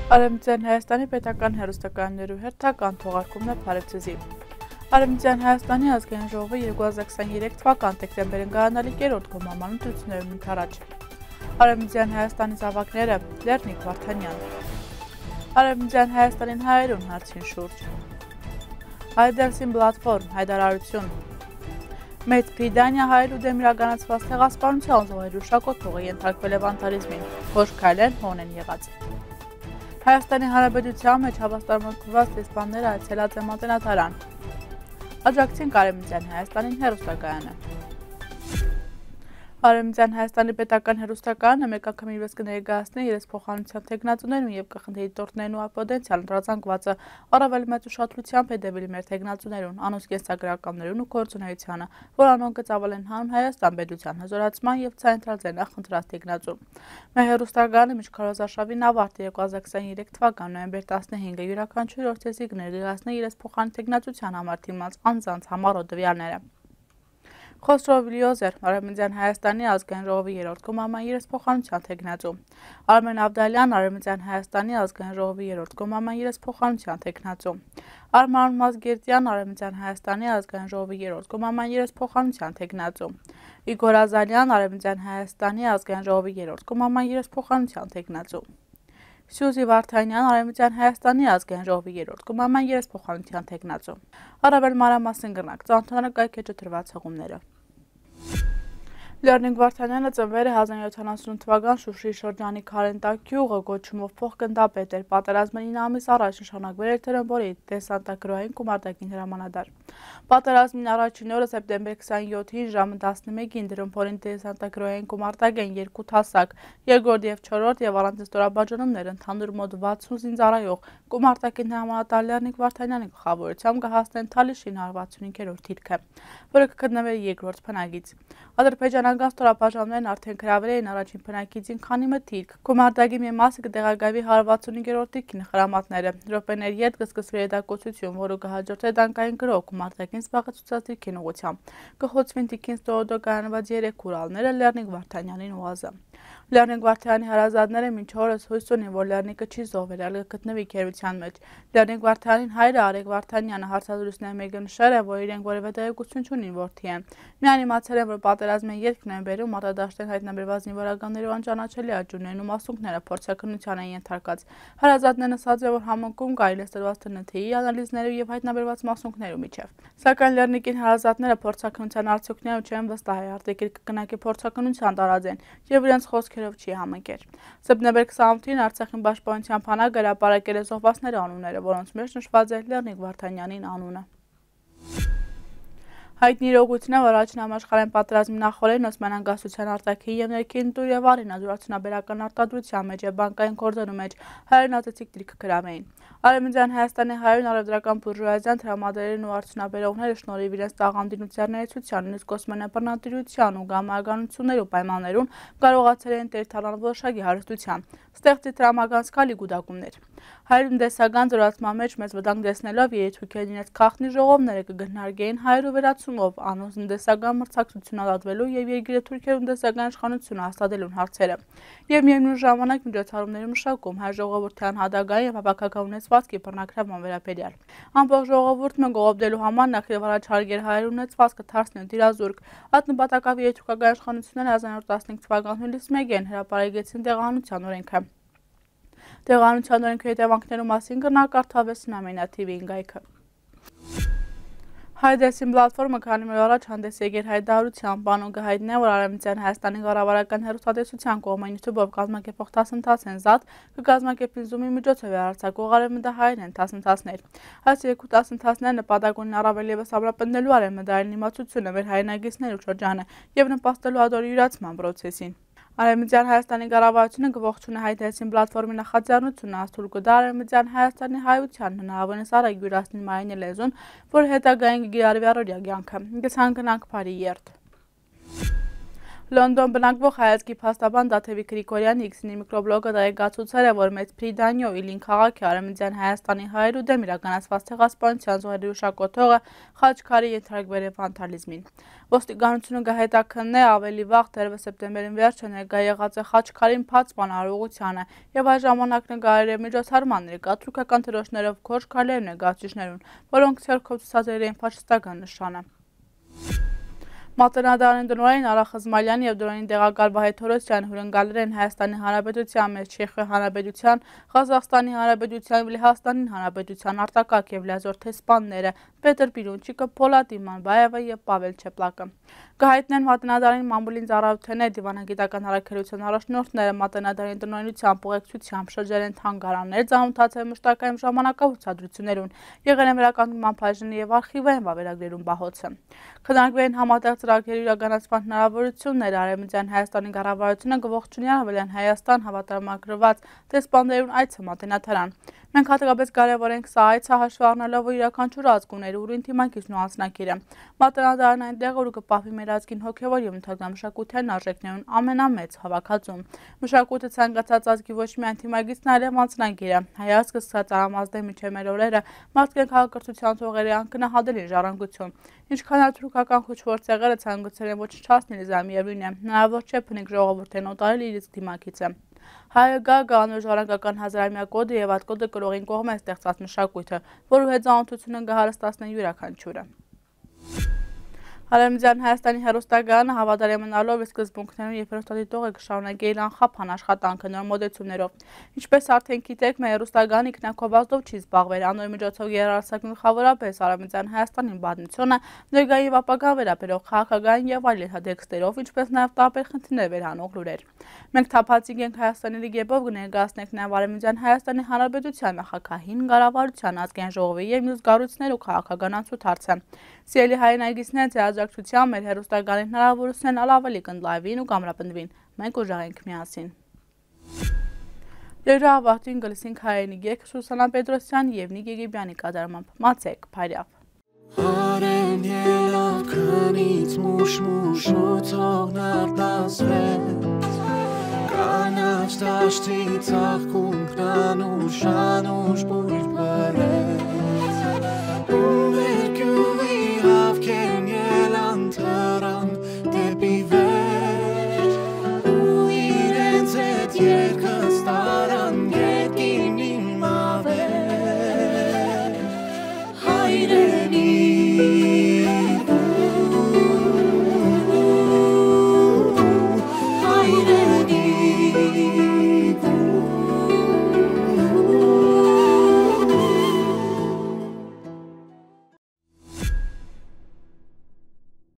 Արևմտյան Հայաստանի պետական հեռուստակայաններու հերթական թողարկումն է Փարեվցեզի։ Արևմտյան Հայաստանի ազգային ժողովը 2023 թվական դեկտեմբերին կայանալի երրորդ գումարմանություններում ընթരാճ։ Արևմտյան Հայաստանի զավակները Լեռնիկ Վարդանյան։ Արևմտյան Հայաստանին հայերուն հարցին շուրջ։ Հայդերսին պլատֆորմ հայտարարություն։ Մեծ Բրիտանիա հայերու դեմ իրականացված ցեղասպանության զոհերու շակոթողը ենթարկվել է վանդալիզմին, ոչ քայլեն հոն են եղած։ Հայաստանի Հանրապետության մեջ հավաստարմունքված դեսպանները այցելած են Մատենադարան։ Աջակցին Արևմտյան Հայաստանին հեռուստակայանը։ Արևմտյան Հայաստանի պետական հեռուստակայանը մեկ անգամ իրենց կներկայացնի իրենց փոխանցության թեկնածուներուն եւ կխնդրի դիտորդներն ու ապոդենցիալ ընտրազանգվածը առավել մեծ ուշադրությամբ հետևելի մեր թեկնածուներուն, անոնց կենսագրականներուն ու գործունեությանը, որ անոնք կծավալեն հանուն Հայաստան պետության հզորացման եւ ցենտրալიზեն նախընտրած թեկնածու։ Մեր հեռուստակայանը միջքարոզարշավին ավարտի 2023 թվական նոյեմբեր 15-ը յուրաքանչյուր օրցեսի կներկայացնի իրենց փոխանց թեկնածության համար թիմած անձանց համառոտ տվյալները։ Խոսրով Լիոզեր, Արևմտյան Հայաստանի ազգային ժողովի երրորդ գումարման իրենց փոխանցության թեկնածու։ Արմեն Ավդալյան, Արևմտյան Հայաստանի ազգային ժողովի երրորդ գումարման իրենց փոխանցության թեկնածու։ Արման Մազգերտյան, Արևմտյան Հայաստանի ազգային ժողովի երրորդ գումարման իրենց փոխանցության թեկնածու։ Իգոր Ազարյան, Արևմտյան Հայաստանի ազգային ժողովի երրորդ գումարման իրենց փոխանցության թեկնածու։ Սյուզի Վարդանյան, Արևմտյան Հայաստանի ազգային ժողովի երրորդ գումարման իրենց փոխանցության թեկնածու։ Առավել մանրամասն կրնակ ծանոթանալու կայքեջը տրված հղումները։ Լեռնիկ Վարդանյանը ծնվել է 1978 թվական Շուշի շրջանի Քարենտակ գյուղը կոչումով փոխգնդապետ էր, պատերազմին 9 ամիս առաջ նշանակվել էր Թրմբորի դեսանտագրոյին գումարտակին հրամանատար։ Պատերազմին առաջին օրը սեպտեմբեր 27-ին ժամը 11-ին Թրմբորին դեսանտագրոյին գումարտակ են 2 թասակ, երկրորդ եւ չորրորդ եւ առանց ստորաբաժանումներ ընդհանուր մոտ 60 զինծառայող գումարտակին հրամանատար Լեռնիկ Վարդանյանի գլխավորությամբ կհասնեն Թալիշին 165-րդ դիրքը, որը կգտնվեր երկրորդ փնագից։ Ադրբեջանական ստորաբաժանումներն արդեն գրավել էին առաջին փնակիցին քանի մթիրք։ Գումարտակի մի մասը կտեղակայվի 165-րդ դիրքին խրամատները։ Րոպեների հետ կսկսվի հետակոծություն, որը կհաջորդի դանկային գրող գումարտակին զբաղեցուցած դիրքին ուղղությամբ։ Կխոցվին դիրքին ստորոդոկայանված 3 քուրալները Լեռնիկ Վարդանյանին ուղղազը։ Լեռնիկ Վարդյանի հարազատները մինչ օրս հույս ունեն, որ Լեռնիկը չի զոհվել, այլ կգտնվի քերության մեջ։ Լեռնիկ Վարդյանին հայրը Արեգ Վարդանյանը հարցազրույցների մեկը նշել է, որ իրենք որևէ տեղեկություն չունին որդի են։ Միայն իմացել են, որ պատերազմի երկ նոյեմբերում մարտադաշտեն հայտնաբերված զինվորականներու անճանաչելի աճուրներն ու մասունքները փորձաքննության են ենթարկած։ Հարազատներն ասաց է, որ համընկում կա իրենց տրված ԹՆԹ-ի անալիզներու եւ հայտնաբերված մասունքներու միջև։ Սակայն Լեռնիկին հարազատները փորձաքննության արդյունքները չեն վստահ, արտեկիր կգնակի փորձաքննության տարածեն եւ իրենց խոսքերով չի համընկեր։ Սեպտեմբեր 28-ին Արցախին պաշտպանության բանակը հրապարակել է զոհվածների անունները, որոնց մեջ նշված է Լեռնիկ Վարդանյանին անունը։ Հայտնի իրողությունն որ առաջին համաշխարհային պատերազմի նախօրեին Օսմանյան անկախության արտաքին եւ ներքին տուր եւ արինազորացնաբերական արտադրության մեջ եւ բանկային գործերու մեջ հայրենացեցիկ դիրք գրավեին։ Արևմտյան Հայաստանի հայերուն առևտրական բուրժուազիան տրամադրերն ու արդյունաբերողները շնորհիվ իրենց տաղանդինության ներեցության, նույնիսկ Օսմանյան բռնատիրության ու գամագանություններու պայմաններուն կարողացել են տերթանալ որոշակի հարստության, ստեղծի տրամական զգալի գուտակումներ։ Հայերուն դեսական զորացման մեջ մեծ վտանգ տեսնելով երեթուքերն իրենց քաղտնի ժողովները կգնահարկեին հայերու վերացումով անոնց դեսական մրցակցություն ալատվելու եւ երկիրը թուրքերուն դեսական իշխանությունը հաստատելուն հարցերը։ Եվ միևնույն ժամանակ միջոցառումների մշակում հայ ժողովրդյան հադագային եւ հավաքական ունեցվածքի բռնակրավման վերաբերյալ։ Ամբողջ ժողովուրդը գողոպտելու համար նախ եւ առաջ հարգեր հայերուն ունեցվածքը դարձնել դիրազուրկ։ Այդ նպատակով երեթուկական իշխանությունները 1915 թվականի հուլիսի 1-ին հրապարակեցին տեղահանության օրենքը։ Տեղահանության օրենքի հետևանքներու մասին կրնակարդավեցին ամենաթիվին գայքը։ Հայդերսին պլատֆորմը քանի օր առաջ հանդես եկել հայտարարությամբ, անոնք կհայտնեն, որ Արևմտյան Հայաստանի կառավարական հեռուստատեսության կողմից YouTube-ով կազմակերպող դասընթացեն զատ կկազմակերպին Zoom-ի միջոցով արձակող արևմտահայերեն դասընթացներ։ Այս երկու դասընթացները նպատակ ունեն առավել ևս ամրապնդելու արևմտահայերեն իմացությունը մեր հայրենագիտներու շրջանը եւ նպաստելու ադորի յուրացման պրոցեսին։ Արևմտյան Հայաստանի կառավարությունը կողջունի Հայդերսին պլատֆորմի նախաձեռնությունը, ասթուլ կտա Արևմտյան Հայաստանի հայության հնարավորինս արագ յուրացնել մայրենի լեզուն, որ հետագային կգիրառվի առօրյա կյանքը։ Կցանկանանք բարի երթ։ Լոնդոն բնակվող հայացքի փաստաբան Դաթևիկ Գրիգորյանի X-ի միկրոբլոգը տեղեկացուցել է, որ Մեծ Պրիդանիո Իլին քաղաքի արևմտյան Հայաստանի հայերու դեմ իրականացված ցեղասպանության զոհերի ուշակոթողը խաչքարի ենթարկվել է վանդալիզմին։ Ոստիկանությունը կհետաքննի ավելի վաղ դեռևս սեպտեմբերին վերջը ներկա եղած է խաչքարին փակման արարողությանը եւ այս ժամանակ նկարել է միջոցառման ներկայացուցական թրոշներով քորժ քարեր ներկայացուցիչներուն, որոնք ցերքով ցուցադրել էին ֆաշիստական նշանը։ Մատենադարանի տնօրեն Արա Խզմալյանի եւ դրոնի տեղակալ Վահե Թորոսյանը հյուրընկալել են Հայաստանի Հանրապետության մեջ Չեխիայի Հանրապետության, Ղազախստանի Հանրապետության եւ Լեհաստանի Հանրապետության արտակարգ եւ լիազոր տեսփանները Պետր Պիրունչիկը, Պոլատ Իմանբաևը եւ Պավել Չեպլակը։ Կհայտնեն Մատենադարանի մամուլին ծառայությունների դիվանագիտական հարաբերության առաջնորդները Մատենադարանի տնօրենության ուղեկցությամբ շրջել են թանգարաններ, ծանոթացել մշտական ժամանակահատվածություններուն, եղել են վերականգնման բաժնի եւ արխիվային վավերագրերուն բահոցը։ Քննարկվել են համատեղ ծրագրերի իրականացման հնարավորությունները, Արևմտյան Հայաստանի կառավարությունը կողջունի Արևելյան Հայաստան հավատարմագրված տեսփաններուն այցը Մատենադարան։ Մենք հատկապես կարևորենք սա այցը հաշվի առնելով յուրաքանչյուր ազգուների ուրույն թիմակիցն ու անձնակիրը։ Մատենադարան այնտեղ որ կպահվի մեր ազգին հոգևոր եւ ընդհանրամշակութային արժեքներուն ամենամեծ հավաքածուն։ Մշակույթը ցանկացած ազգի ոչ միայն թիմակիցն, այլև անձնակիրը։ Հայ ազգը սկսած արամազդի միջև մեր օրերը մարդկային քաղաքակրթության թողերի անկնահատելի ժառանգություն։ Ինչքան էլ թուրքական խոչվոր ցեղերը ցանկացել են ոչնչացնել Իզրայելին, հնարավոր չէ փնիկ ժողովուրդեն օտարել իրենց թիմակիցը։ Հայը գանոր ժառանգական հազարամյա կոդը եւ այդ կոդը կրողին կողմ է ստեղծած մշակույթը, որու հետ ծանոթությունը կհարստացնեն յուրաքանչյուրը։ Արևմտյան Հայաստանի հեռուստակայանը հավատարիմ մնալով սկզբունքներուն եւ հեռուստադիտողը կշարունակի իր անխափան աշխատանքը նոր մոդեցումներով։ Ինչպես արդեն գիտեք, մեր հեռուստակայանը ինքնակովածով չի զբաղվել, անոր միջոցով երարսակ գլխավորապես Արևմտյան Հայաստանի բազմությունը, ներկայի ապագա վերաբերող քաղաքական եւ այլ հադեքստերով, ինչպես նաեւ տարբեր խնդիրներ վերանող լուրեր։ Մենք թափածիկ ենք Հայաստանի լիգեբով կներկայացնենք նաեւ Արևմտյան Հայաստանի Հանրապետության նախագահին, կառավարության, ազգային ժողովի եւ մյուս կառույցներ ու քաղաքական անցուդարձը։ Սիրելի հայրենիքներ, ձեզակցության մեր հեռուստակայանի հնարավորությունն ավելի կընդլայվին ու կամրապնդվին։ Մենք ուժեղ ենք միասին։ Լերա ավարտին գլսինք հայերենի երգ Սուսանա Պետրոսյան եւ Նիկի Գիբյանի կատարմամբ։ Մացեք Փարյավ։ Արեն ելավ քնից մուշ-մուշ ու թողնար դասվեց Կանաչ դաշտի ծաղկունքն անուշ բույր